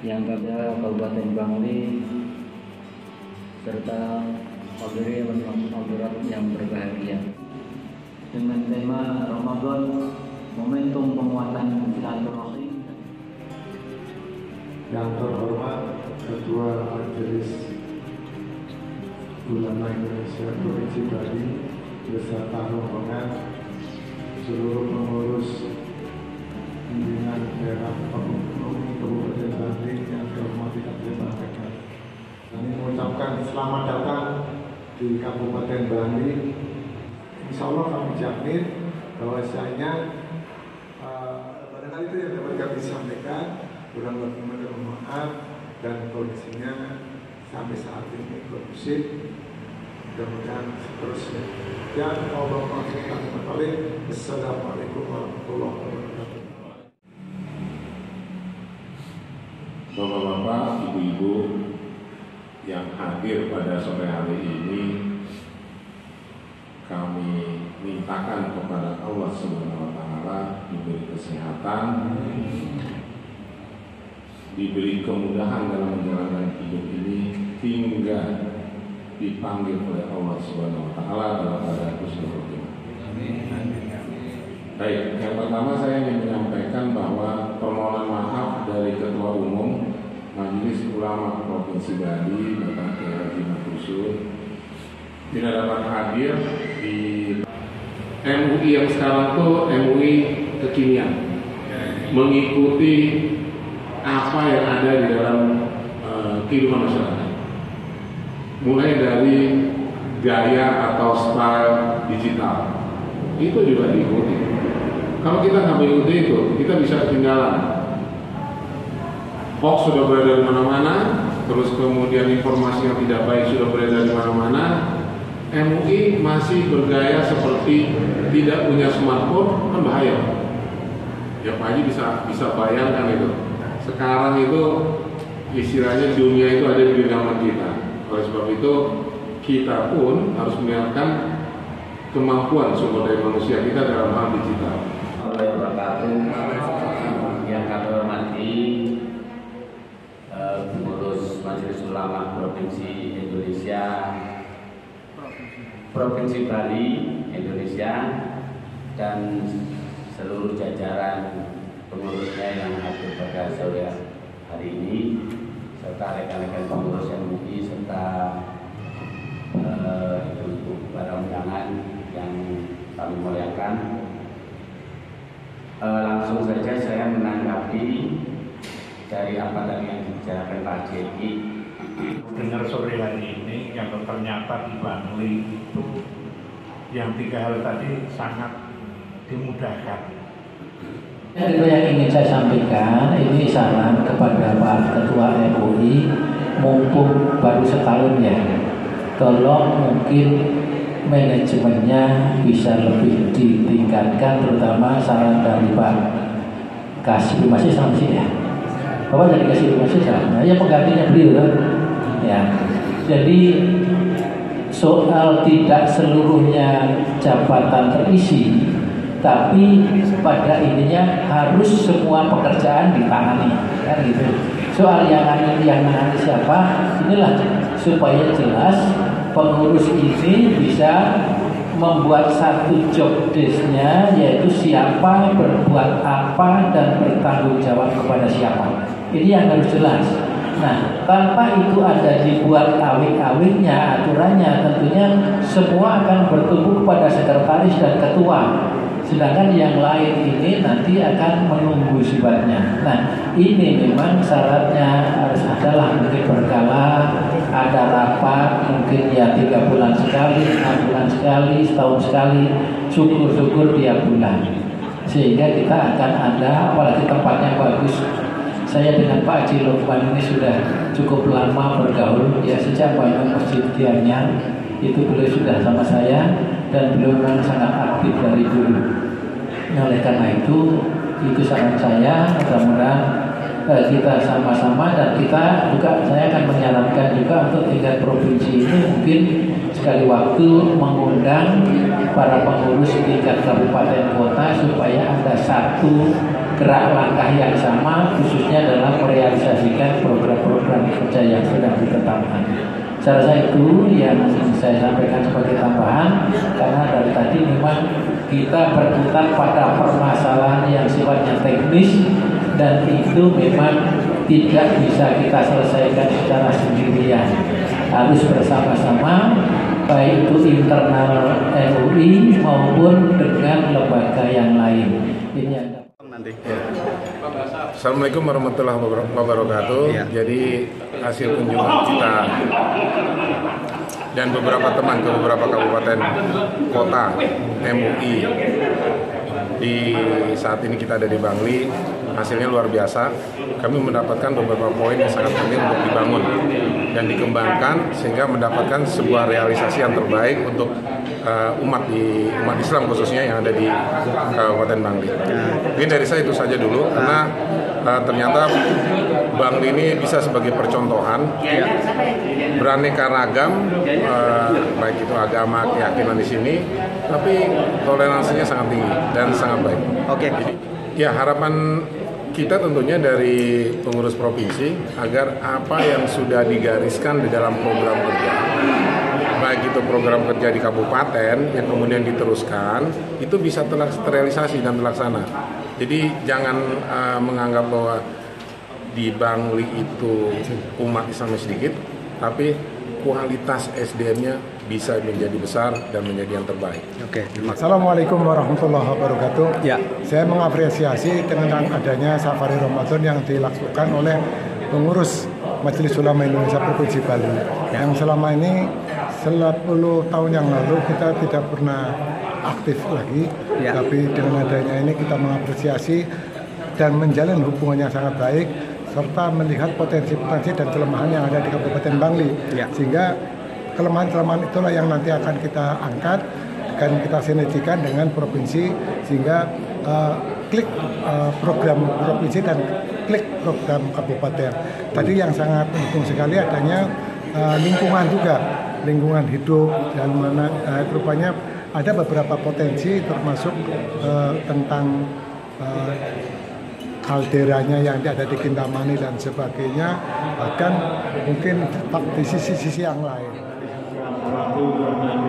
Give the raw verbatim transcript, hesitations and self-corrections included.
yang pada Kabupaten Bangli serta hadirin hadirat yang berbahagia. Dengan tema Ramadan, momentum penguatan silaturahim. Yang terhormat Ketua Majelis Ulama Indonesia Provinsi Bali beserta rombongan, seluruh pengurus pimpinan daerah Kabupaten Bali yang terhormat tidak terbahagiakan. Kami mengucapkan selamat datang di Kabupaten Bali. Insya Allah kami jamin bahwasanya uh, barangkali itu yang dapat kami sampaikan. Kurang lebih mohon maaf, dan kondisinya sampai saat ini kondusif. Mudah-mudahan seterusnya. Dan Allah Subhanahu. Assalamualaikum warahmatullahi wabarakatuh. Bapak-bapak, ibu-ibu yang hadir pada sore hari ini, kami mintakan kepada Allah Subhanahu wa taala diberi kesehatan, diberi kemudahan dalam menjalankan hidup ini hingga dipanggil oleh Allah Subhanahu wa taala dalam keadaan husnul khotimah. Baik, yang pertama saya ingin menyampaikan bahwa permohonan maaf dari Ketua Umum Majelis Ulama Provinsi Bali, Bapak Kiai Haji Mabrur, tidak dapat hadir di M U I yang sekarang tuh M U I kekinian, mengikuti apa yang ada di dalam uh, kehidupan masyarakat, mulai dari gaya atau style digital itu juga diikuti. Kalau kita nggak mengikuti itu, kita bisa ketinggalan. Hoax sudah beredar di mana-mana, terus kemudian informasi yang tidak baik sudah beredar di mana-mana. M U I masih bergaya seperti tidak punya smartphone, kan bahaya. Ya Pak Haji bisa bisa bayangkan itu. Sekarang itu istilahnya dunia itu ada di genggaman kita. Oleh sebab itu kita pun harus menyiapkan kemampuan sumber daya manusia kita dalam hal digital. Yang kami hormati pengurus Majelis Ulama Provinsi Indonesia, Provinsi Bali Indonesia, dan seluruh jajaran pengurusnya yang hadir pada sore hari ini, serta rekan-rekan pengurus M U I serta ibu-ibu uh, para undangan yang kami muliakan. Uh, langsung saja saya menanggapi dari apa tadi yang dibicarakan Pak Jeki. Dengar sore hari ini yang ternyata di Bangli itu yang tiga hal tadi sangat dimudahkan. Itu yang ingin saya sampaikan, ini saran kepada Pak Ketua M U I, mumpung baru setahun ya, tolong mungkin manajemennya bisa lebih ditingkatkan, terutama saran dari Pak Kasih masih sama sih ya, Bapak dari Kasih masih sama, ya penggantinya beliau kan, ya. Jadi soal tidak seluruhnya jabatan terisi, tapi pada intinya harus semua pekerjaan ditangani, kan gitu. Soal yang ini yang menangani siapa, inilah supaya jelas pengurus ini bisa membuat satu job desk-nya, yaitu siapa berbuat apa dan bertanggung jawab kepada siapa. Ini yang harus jelas. Nah, tanpa itu ada dibuat awik-awiknya, aturannya, tentunya semua akan bertumbuh kepada sekretaris dan ketua. Sedangkan yang lain ini nanti akan menunggu sifatnya. Nah, ini memang syaratnya harus adalah mungkin berkala, ada rapat, mungkin ya tiga bulan sekali, enam bulan sekali, setahun sekali, syukur-syukur tiap bulan. Sehingga kita akan ada, apalagi tempatnya bagus. Saya dengan Pak Haji Lukman ini sudah cukup lama bergaul, ya sejak banyak Masjid Gianyar itu beliau sudah sama saya, dan beliau memang sangat aktif dari dulu. Nah, oleh karena itu, itu saran saya, mudah-mudahan eh, kita sama-sama, dan kita juga, saya akan menyarankan juga untuk tingkat provinsi ini mungkin sekali waktu mengundang para pengurus tingkat kabupaten kota supaya ada satu gerak langkah yang sama, khususnya dalam merealisasikan program-program kerja yang sudah ditetapkan. Saya rasa itu yang saya sampaikan sebagai tambahan, karena dari tadi memang kita berkutat pada permasalahan yang sifatnya teknis, dan itu memang tidak bisa kita selesaikan secara sendirian, harus bersama-sama, baik itu internal M U I maupun dengan lembaga yang lain. Ini ada. Assalamualaikum warahmatullahi wabarakatuh. Ya. Jadi hasil kunjungan kita dan beberapa teman ke beberapa kabupaten kota M U I di saat ini kita ada di Bangli, hasilnya luar biasa. Kami mendapatkan beberapa poin yang sangat penting untuk dibangun dan dikembangkan sehingga mendapatkan sebuah realisasi yang terbaik untuk uh, umat di umat Islam khususnya yang ada di Kabupaten Bangli. Mungkin dari saya itu saja dulu, karena uh, ternyata Bangli ini bisa sebagai percontohan beraneka ragam, uh, baik itu agama, keyakinan di sini, tapi toleransinya sangat tinggi dan sangat baik. Oke. Jadi, ya harapan kita tentunya dari pengurus provinsi agar apa yang sudah digariskan di dalam program kerja, baik itu program kerja di kabupaten yang kemudian diteruskan, itu bisa terrealisasi dan terlaksana. Jadi jangan uh, menganggap bahwa di Bangli itu umat Islamnya sedikit, tapi kualitas S D M-nya bisa menjadi besar dan menjadi yang terbaik. Oke. Assalamualaikum warahmatullahi wabarakatuh. Ya. Saya mengapresiasi dengan adanya Safari Ramadan yang dilakukan oleh pengurus Majelis Ulama Indonesia Provinsi Bali. Ya. Yang selama ini sepuluh tahun yang lalu kita tidak pernah aktif lagi, ya. Tapi dengan adanya ini kita mengapresiasi dan menjalin hubungan yang sangat baik, serta melihat potensi-potensi dan kelemahan yang ada di Kabupaten Bangli, ya. Sehingga kelemahan-kelemahan itulah yang nanti akan kita angkat dan kita sinergikan dengan provinsi, sehingga uh, klik uh, program provinsi dan klik program kabupaten. Tadi yang sangat mendukung sekali adanya uh, lingkungan juga, lingkungan hidup, dan mana uh, rupanya ada beberapa potensi termasuk uh, tentang uh, kalderanya yang ada di Kintamani dan sebagainya, bahkan mungkin di sisi-sisi yang lain.